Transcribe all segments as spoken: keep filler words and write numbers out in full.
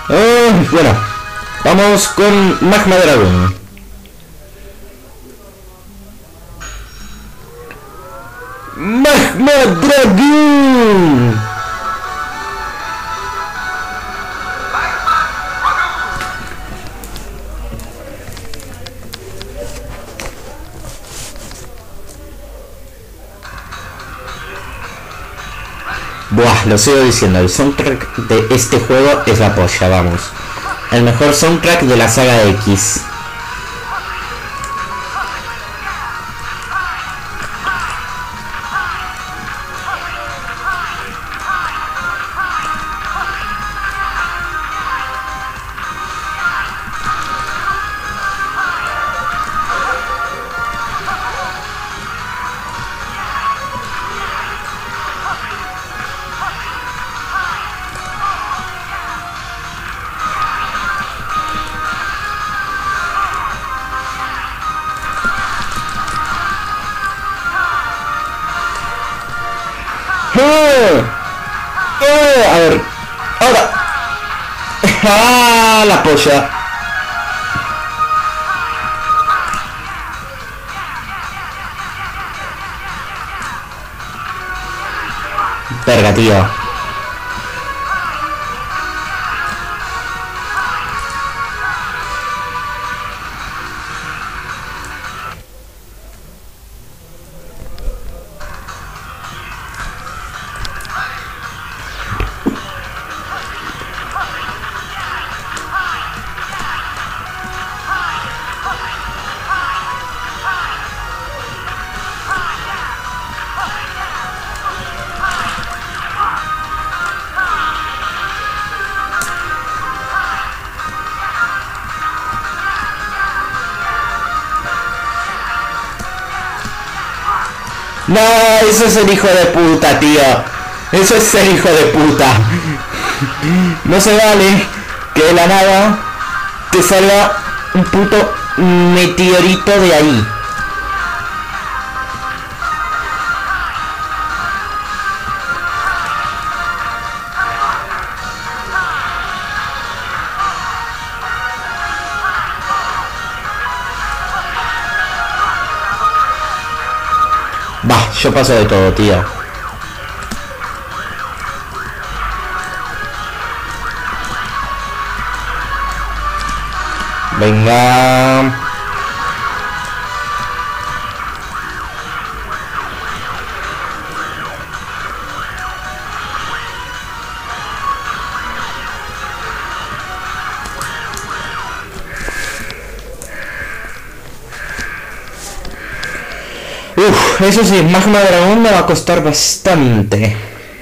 Oh, bueno, vamos con Magma Dragon. Magma Dragon. Buah, lo sigo diciendo, el soundtrack de este juego es la polla, vamos. El mejor soundtrack de la saga de X. ¡Eh! ¡Eh! A ver, ahora. ¡Ah! La polla. Verga, tío. No, eso es el hijo de puta, tío. Eso es el hijo de puta. No se vale que de la nada te salga un puto meteorito de ahí. Bah, yo paso de todo, tío. Venga. Uf, eso sí, Magma Dragón me va a costar bastante.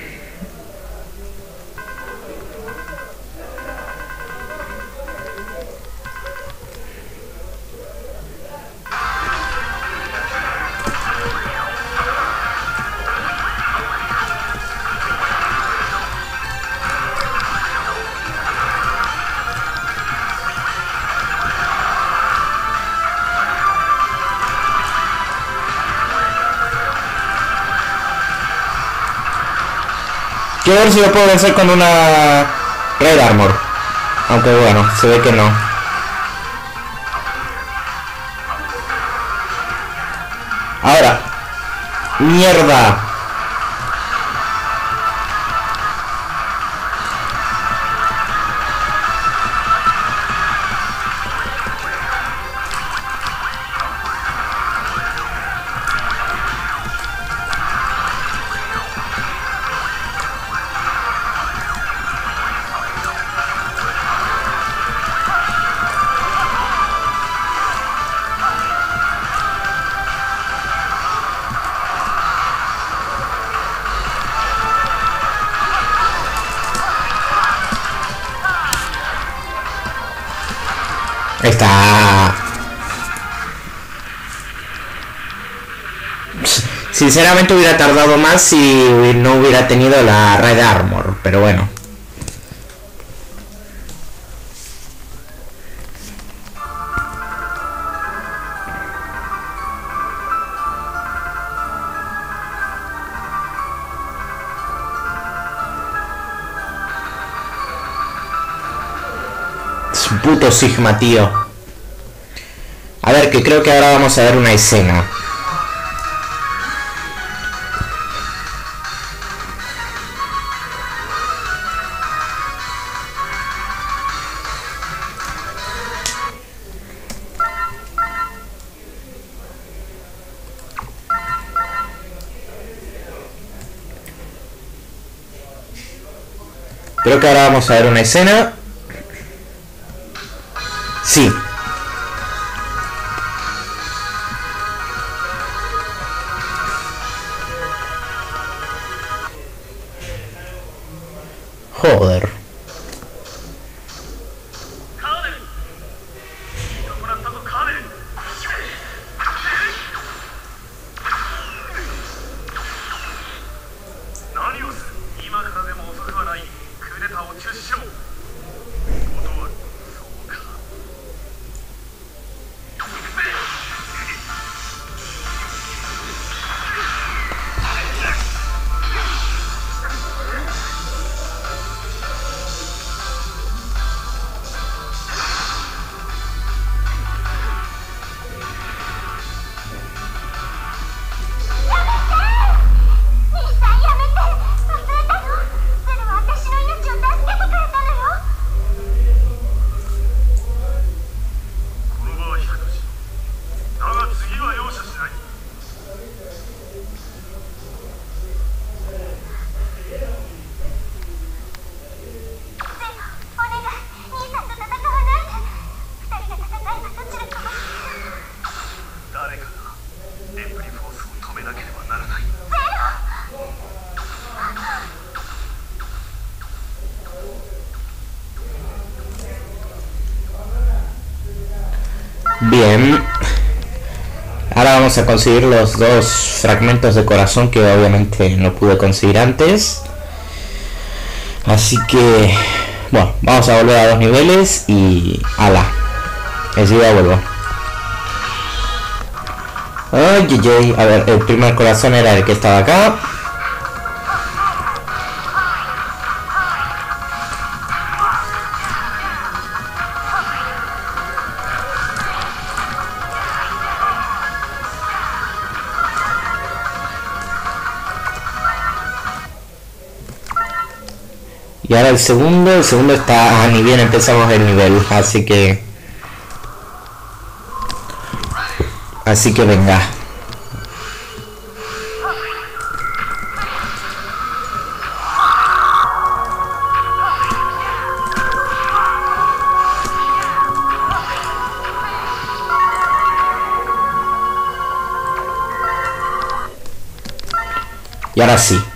Quiero ver si lo puedo vencer con una Red Armor. Aunque bueno, se ve que no. Ahora. Mierda. Ahí está. Sinceramente hubiera tardado más si no hubiera tenido la Red Armor, pero bueno. un puto Sigma, tío. A ver, que creo que ahora vamos a ver una escena. Creo que ahora vamos a ver una escena. Sí. Joder. Bien. Ahora vamos a conseguir los dos fragmentos de corazón que obviamente no pude conseguir antes. Así que... bueno, vamos a volver a dos niveles y... ala. Enseguida vuelvo. Ay, ay, ay. A ver, el primer corazón era el que estaba acá. Y ahora el segundo, el segundo está, ah, ni bien empezamos el nivel, así que... Así que venga. Y ahora sí.